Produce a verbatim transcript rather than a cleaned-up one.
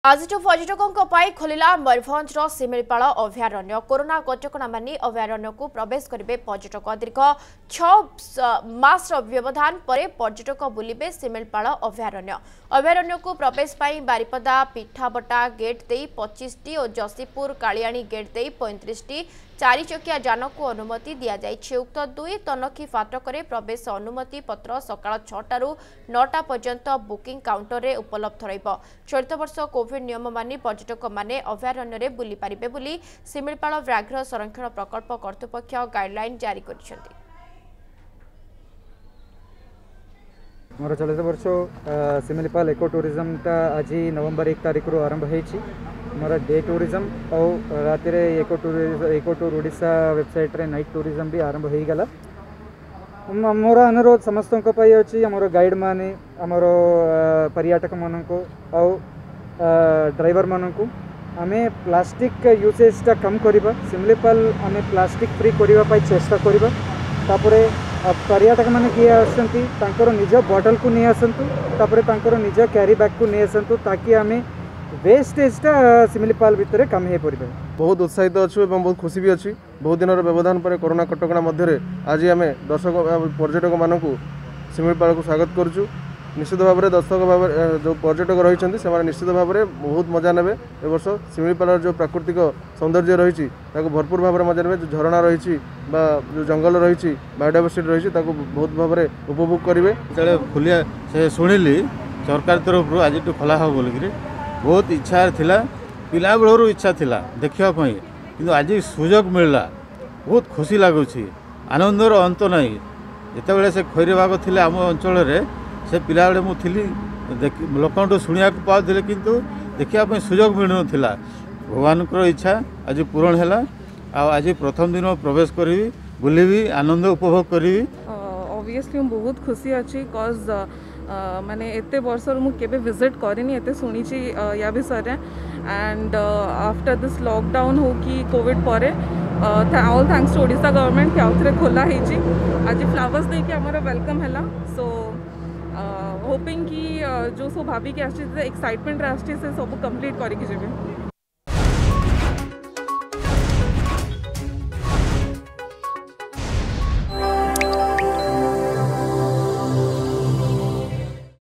आज पर्यटकों खोलिला मयूरभंज शिमिलपाल अभयारण्य। कोरोना कटकणा मानि अभयारण्य को प्रवेश करेंगे पर्यटक। दीर्घ छह मास व्यवधान पर पर्यटक बुलिबे शिमिलपाल अभयारण्य। अभयारण्य को प्रवेश पाई बारिपदा पिठाबटा गेट दे पच्चीस टी और जसीपुर कालियाणी गेट दे पैंतीस टी चारि चकिया जान को अनुमति दि जाइए। उक्त दुई तनखी फाटक प्रवेश अनुमति पत्र सकाळ छटारू नौटा पर्यंत बुकिंग काउंटर रे उपलब्ध रहिबो। चलित वर्ष कोविड नियम मानि पर्यटक माने अभयारण्य रे बुली पारिबे बुली शिमिलपाल व्याघ्र संरक्षण प्रकल्प कर्तृपक्ष गाइडलाइन जारी करिसेंती। मोर चलित वर्ष शिमिलपाल इको टूरिज्म टा आज नवंबर एक तारीख रु आरंभ होईछि। मोर डे टूरिज्म और राति रे eco tourism eco tour Odisha website रे नाइट टूरिज्म भी आरंभ हो गला। मोर अनुरोध समस्त अच्छी आमर गाइड माने आमर पर्यटक मान को ड्राइवर मान को आमे प्लास्टिक यूसेज टा कम करबा। शिमिलपाल आमे प्लास्टिक फ्री करबा चेष्टा करबा। तापरे पर्यटक माने किए आसंती तांकर निज बॉटल को नहीं आसंतु, तापरे तांकर निज कैरी बैग को नहीं आसंतु ताकि आमे वेस्टेज टा शिमिलपाल भितर कम हे परिबे। बहुत उत्साहित अच्छु एवं बहुत खुशी भी अच्छी। बहुत दिन व्यवधान पर कोरोना कटकणा मध्य आज आम दर्शक पर्यटक मानक शिमिलपाल को स्वागत करुचु। निश्चित भाव में दर्शक भाव जो पर्यटक रही से निश्चित भाव में बहुत मजा ने ए वर्ष शिमिलपाल जो प्राकृतिक सौंदर्य रही भरपूर भाव में मजा ने। जो झरणा रही जो जंगल रही बायोडाइवर्सिटी रही बहुत भाव में उपभोग करेंगे। जो खुलिया से शुणिली सरकार तरफ आज खोला हो बोलिक बहुत इच्छा थिला, पिला बेलू इच्छा थिला देखापी कि आज सुजोग मिलला। बहुत खुशी लगुच, आनंदर अंत नहीं। जिते से खैरबाग थे आम अंचल से पिला बेले मुझे लोक शुणा पाते किंतु देखापी सुजोग मिल ना। भगवान इच्छा आज पूरण है। आज प्रथम दिन प्रवेश करी बुलि आनंद उपभोग करी। ऑब्वियसली बहुत खुशी अच्छी कज माने एते वर्ष मु केबे विजिट करनी एते सुनी या विषय एंड आफ्टर दिस लॉकडाउन हो कि कोविड पर all thanks to Odisha government कि आउथरे खोला हेची। आज फ्लावर्स दे के हमारा वेलकम हैला। सो होपिंग कि जो सब भाभी के आछि एक्साइटमेंट आछि से सब कंप्लीट करी कि जेबे।